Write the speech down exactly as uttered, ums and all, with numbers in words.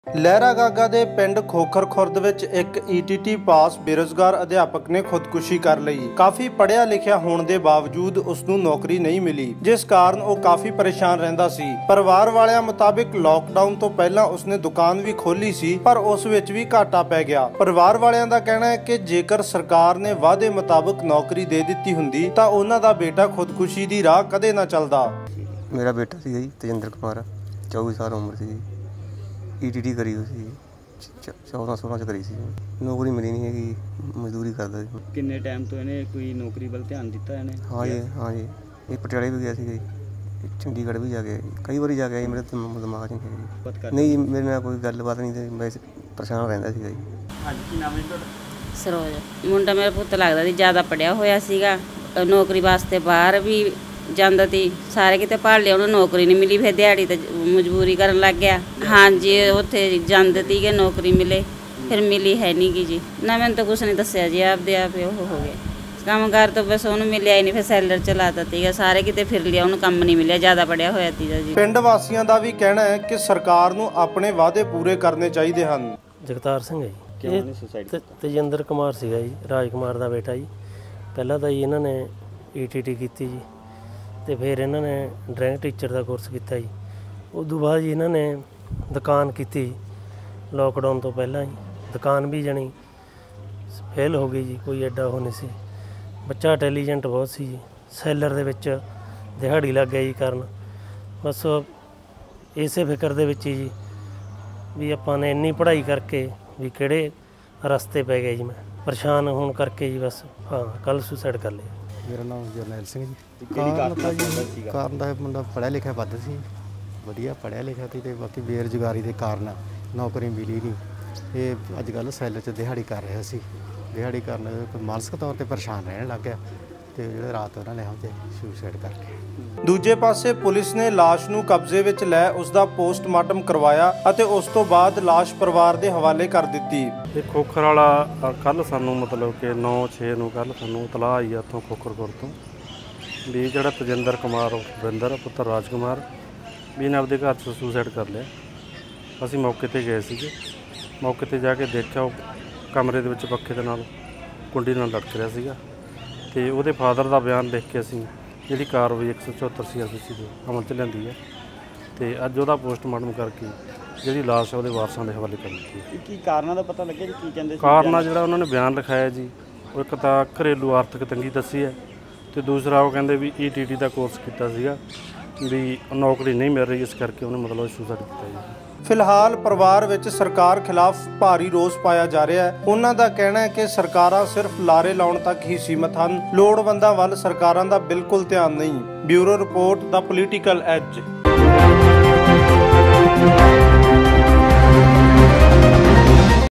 लहरा गागा ਦੇ ਪਿੰਡ ਖੋਖਰ ਖੁਰਦ ਵਿੱਚ ਇੱਕ ਈ ਟੀ ਟੀ ਪਾਸ ਬੇਰੁਜ਼ਗਾਰ ਅਧਿਆਪਕ ਨੇ ਖੁਦਕੁਸ਼ੀ ਕਰ ਲਈ। ਕਾਫੀ ਪੜ੍ਹਿਆ ਲਿਖਿਆ ਹੋਣ ਦੇ ਬਾਵਜੂਦ ਉਸ ਨੂੰ ਨੌਕਰੀ ਨਹੀਂ ਮਿਲੀ, ਜਿਸ ਕਾਰਨ ਉਹ ਕਾਫੀ ਪਰੇਸ਼ਾਨ ਰਹਿੰਦਾ ਸੀ। ਪਰਿਵਾਰ ਵਾਲਿਆਂ ਮੁਤਾਬਿਕ ਲਾਕਡਾਊਨ ਤੋਂ ਪਹਿਲਾਂ ਉਸਨੇ ਦੁਕਾਨ ਵੀ ਖੋਲੀ ਸੀ, ਪਰ ਉਸ ਵਿੱਚ ਵੀ ਘਾਟਾ ਪੈ ਗਿਆ। ਪਰਿਵਾਰ ਵਾਲਿਆਂ ਦਾ ਕਹਿਣਾ ਹੈ ਕਿ ਜੇਕਰ ਸਰਕਾਰ ਨੇ ਵਾਅਦੇ ਮੁਤਾਬਕ ਨੌਕਰੀ ਦੇ ਦਿੱਤੀ ਹੁੰਦੀ ਤਾਂ ਉਹਨਾਂ ਦਾ ਬੇਟਾ ਖੁਦਕੁਸ਼ੀ ਦੀ ਰਾਹ ਕਦੇ ਨਾ ਚੱਲਦਾ। ਮੇਰਾ ਬੇਟਾ ਸੀ ਜੀ ਤੇਜਿੰਦਰ ਕੁਮਾਰ, ਚੌਵੀ ਸਾਲ ਉਮਰ ਸੀ। ਈ ਟੀ ਟੀ ਕਰੀ ਸੀ, ਚੌਦਾਂ सोलह ਚ ਕਰੀ ਸੀ। ਨੌਕਰੀ ਮਿਲੀ ਨਹੀਂ ਹੈਗੀ, ਮਜ਼ਦੂਰੀ ਕਰਦਾ ਸੀ। ਕਿੰਨੇ ਟਾਈਮ ਤੋਂ ਇਹਨੇ ਕੋਈ ਨੌਕਰੀ ਵੱਲ ਧਿਆਨ ਦਿੱਤਾ ਇਹਨੇ? ਹਾਂ ਜੀ ਹਾਂ ਜੀ, ਇਹ ਪਟਿਆਲੇ ਵੀ ਗਿਆ ਸੀ ਜੀ, ਚੰਡੀਗੜ੍ਹ ਵੀ ਜਾ ਕੇ ਕਈ ਵਾਰੀ ਜਾ ਕੇ ਆਈ। ਮੇਰੇ ਦਿਮਾਗ 'ਚ ਨਹੀਂ ਨਹੀਂ ਜੀ, ਮੇਰੇ ਨਾਲ ਕੋਈ ਗੱਲਬਾਤ ਨਹੀਂ ਤੇ ਵੈਸੇ ਪਰੇਸ਼ਾਨ ਰਹਿੰਦਾ ਸੀਗਾ ਜੀ। ਹਾਂਜੀ, ਕੀ ਨਾਮ ਹੈ ਤੁਹਾਡਾ? ਸਰੋਜ। ਮੁੰਡਾ ਮੇਰਾ ਪੁੱਤ ਲੱਗਦਾ ਸੀ, ਜ਼ਿਆਦਾ ਪੜ੍ਹਿਆ ਹੋਇਆ ਸੀਗਾ, ਨੌਕਰੀ ਵਾਸਤੇ ਬਾਹਰ ਵੀ ਜਾਂਦਾ ਤੀ, ਸਾਰੇ ਕਿਤੇ ਭਾਲ ਲਿਆ, ਉਹਨੂੰ ਨੌਕਰੀ ਨਹੀਂ ਮਿਲੀ। ਫਿਰ ਦਿਹਾੜੀ ਤੇ ਮਜਬੂਰੀ ਕਰਨ ਲੱਗ ਗਿਆ। ਹਾਂਜੀ, ਉੱਥੇ ਜਾਂਦੇ ਤੀਗੇ ਨੌਕਰੀ ਮਿਲੇ, ਫਿਰ ਮਿਲੀ ਹੈ ਨਹੀਂ ਗੀ ਜੀ। ਨਾ ਮੈਨੂੰ ਤਾਂ ਕੁਛ ਨਹੀਂ ਦੱਸਿਆ ਜੀ, ਆਪਦੇ ਆਪ ਉਹ ਹੋ ਗਿਆ ਕੰਮਕਾਰ ਤੋਂ, ਬਸ ਉਹਨੂੰ ਮਿਲਿਆ ਹੀ ਨਹੀਂ। ਫਿਰ ਸੈਲਰ ਚਲਾਤਾ ਤੀਗਾ, ਸਾਰੇ ਕਿਤੇ ਫਿਰ ਲਿਆ, ਉਹਨੂੰ ਕੰਮ ਨਹੀਂ ਮਿਲਿਆ, ਜ਼ਿਆਦਾ ਪੜ੍ਹਿਆ ਹੋਇਆ ਤੀਗਾ ਜੀ। ਪਿੰਡ ਵਾਸੀਆਂ ਦਾ ਵੀ ਕਹਿਣਾ ਹੈ ਕਿ ਸਰਕਾਰ ਨੂੰ ਆਪਣੇ ਵਾਅਦੇ ਪੂਰੇ ਕਰਨੇ ਚਾਹੀਦੇ ਹਨ। ਜਗਤਾਰ ਸਿੰਘ ਹੈ ਜੀ, ਤੇਜਿੰਦਰ ਕੁਮਾਰ ਸੀਗਾ ਜੀ, ਰਾਜ ਕੁਮਾਰ ਦਾ ਬੇਟਾ ਜੀ। ਪਹਿਲਾਂ ਤਾਂ ਜੀ ਇਹਨਾਂ ਨੇ ਈ ਟੀ ਟੀ ਕੀਤੀ ਜੀ, ਅਤੇ ਫਿਰ ਇਹਨਾਂ ਨੇ ਡਰਾਇੰਗ ਟੀਚਰ ਦਾ ਕੋਰਸ ਕੀਤਾ ਜੀ। ਉਸ ਤੋਂ ਬਾਅਦ ਜੀ ਇਹਨਾਂ ਨੇ ਦੁਕਾਨ ਕੀਤੀ ਜੀ, ਲੋਕਡਾਊਨ ਤੋਂ ਪਹਿਲਾਂ ਜੀ। ਦੁਕਾਨ ਵੀ ਜਾਣੀ ਫੇਲ ਹੋ ਗਈ ਜੀ, ਕੋਈ ਐਡਾ ਉਹ ਨਹੀਂ ਸੀ। ਬੱਚਾ ਇੰਟੈਲੀਜੈਂਟ ਬਹੁਤ ਸੀ ਜੀ, ਸੈਲਰ ਦੇ ਵਿੱਚ ਦਿਹਾੜੀ ਲੱਗ ਗਿਆ ਜੀ ਕਰਨ। ਬਸ ਇਸੇ ਫਿਕਰ ਦੇ ਵਿੱਚ ਹੀ ਜੀ ਵੀ ਆਪਾਂ ਨੇ ਇੰਨੀ ਪੜ੍ਹਾਈ ਕਰਕੇ ਵੀ ਕਿਹੜੇ ਰਸਤੇ ਪੈ ਗਏ ਜੀ। ਮੈਂ ਪਰੇਸ਼ਾਨ ਹੋਣ ਕਰਕੇ ਜੀ ਬਸ ਹਾਂ ਕੱਲ੍ਹ ਸੁਸਾਈਡ ਕਰ ਲਿਆ। ਮੇਰਾ ਨਾਮ ਜਰਨੈਲ ਸਿੰਘ ਜੀ। ਕਾਰਨ ਤਾਂ ਜੀ ਕਾਰਨ ਦਾ ਮੁੰਡਾ ਪੜ੍ਹਿਆ ਲਿਖਿਆ ਵੱਧ ਸੀ, ਵਧੀਆ ਪੜ੍ਹਿਆ ਲਿਖਿਆ ਸੀ, ਅਤੇ ਬਾਕੀ ਬੇਰੁਜ਼ਗਾਰੀ ਦੇ ਕਾਰਨ ਨੌਕਰੀ ਮਿਲੀ ਨਹੀਂ। ਇਹ ਅੱਜ ਕੱਲ੍ਹ ਸੈੱਲ 'ਚ ਦਿਹਾੜੀ ਕਰ ਰਿਹਾ ਸੀ, ਦਿਹਾੜੀ ਕਰਨ ਮਾਨਸਿਕ ਤੌਰ 'ਤੇ ਪਰੇਸ਼ਾਨ ਰਹਿਣ ਲੱਗ ਗਿਆ, ਅਤੇ ਜਿਹੜੇ ਰਾਤ ਉਹਨਾਂ ਨੇ ਉਹਦੇ ਸੁਸਾਈਡ ਕਰ ਲਿਆ। ਦੂਜੇ ਪਾਸੇ ਪੁਲਿਸ ਨੇ ਲਾਸ਼ ਨੂੰ ਕਬਜ਼ੇ ਵਿੱਚ ਲੈ ਉਸ ਦਾ ਪੋਸਟਮਾਰਟਮ ਕਰਵਾਇਆ ਅਤੇ ਉਸ ਤੋਂ ਬਾਅਦ ਲਾਸ਼ ਪਰਿਵਾਰ ਦੇ ਹਵਾਲੇ ਕਰ ਦਿੱਤੀ। ਇਹ ਖੋਖਰ ਵਾਲਾ ਕੱਲ੍ਹ ਸਾਨੂੰ ਮਤਲਬ ਕਿ ਨੌ ਛੇ ਨੂੰ ਕੱਲ੍ਹ ਸਾਨੂੰ ਇਤਲਾਹ ਆਈ ਆ ਉੱਥੋਂ ਖੋਖਰਪੁਰ ਤੋਂ ਵੀ ਜਿਹੜਾ ਤੇਜਿੰਦਰ ਕੁਮਾਰ ਵਿੰਦਰ ਪੁੱਤਰ ਰਾਜ ਕੁਮਾਰ ਵੀ ਇਹਨੇ ਆਪਦੇ ਘਰ 'ਚ ਸੁਸਾਈਡ ਕਰ ਲਿਆ। ਅਸੀਂ ਮੌਕੇ 'ਤੇ ਗਏ ਸੀਗੇ, ਮੌਕੇ 'ਤੇ ਜਾ ਕੇ ਦੇਖਿਆ ਉਹ ਕਮਰੇ ਦੇ ਵਿੱਚ ਪੱਖੇ ਦੇ ਨਾਲ ਕੁੰਡੀ ਨਾਲ ਲਟਕ ਰਿਹਾ ਸੀਗਾ, ਅਤੇ ਉਹਦੇ ਫਾਦਰ ਦਾ ਬਿਆਨ ਲਿਖ ਕੇ ਅਸੀਂ ਜਿਹੜੀ ਕਾਰਵਾਈ ਇੱਕ ਸੌ ਚੁਹੱਤਰ ਸੀ ਆਰ ਪੀ ਸੀ ਦੇ ਅਮਲ 'ਚ ਲਿਆਂਦੀ ਹੈ, ਅਤੇ ਅੱਜ ਉਹਦਾ ਪੋਸਟਮਾਰਟਮ ਕਰਕੇ ਜਿਹੜੀ ਲਾਸ਼ ਹੈ ਉਹਦੇ ਵਾਰਸਾਂ ਦੇ ਹਵਾਲੇ ਕਰ ਦਿੱਤੀ ਹੈ। ਕੀ ਕਾਰਨਾਂ ਦਾ ਪਤਾ ਲੱਗਿਆ ਜੀ, ਕੀ ਕਹਿੰਦੇ ਸੀ? ਕਾਰਨ ਜਿਹੜਾ ਉਹਨਾਂ ਨੇ ਬਿਆਨ ਲਿਖਾਇਆ ਜੀ, ਉਹ ਇੱਕ ਤਾਂ ਘਰੇਲੂ ਆਰਥਿਕ ਤੰਗੀ ਦੱਸੀ ਹੈ, ਅਤੇ ਦੂਸਰਾ ਉਹ ਕਹਿੰਦੇ ਵੀ ਈ ਟੀ ਟੀ ਦਾ ਕੋਰਸ ਕੀਤਾ ਸੀਗਾ, ਵੀ ਨੌਕਰੀ ਨਹੀਂ ਮਿਲ ਰਹੀ, ਇਸ ਕਰਕੇ ਉਹਨੇ ਮਤਲਬ ਸੁਸਾਈਡ ਕੀਤਾ ਜੀ। ਫਿਲਹਾਲ ਪਰਿਵਾਰ ਵਿੱਚ ਸਰਕਾਰ ਖਿਲਾਫ ਭਾਰੀ ਰੋਸ ਪਾਇਆ ਜਾ ਰਿਹਾ ਹੈ। ਉਹਨਾਂ ਦਾ ਕਹਿਣਾ ਹੈ ਕਿ ਸਰਕਾਰਾਂ ਸਿਰਫ ਲਾਰੇ ਲਾਉਣ ਤੱਕ ਹੀ ਸੀਮਤ ਹਨ, ਲੋੜਵੰਦਾਂ ਵੱਲ ਸਰਕਾਰਾਂ ਦਾ ਬਿਲਕੁਲ ਧਿਆਨ ਨਹੀਂ। ਬਿਊਰੋ ਰਿਪੋਰਟ, ਦਾ ਪੋਲੀਟੀਕਲ ਐਜ।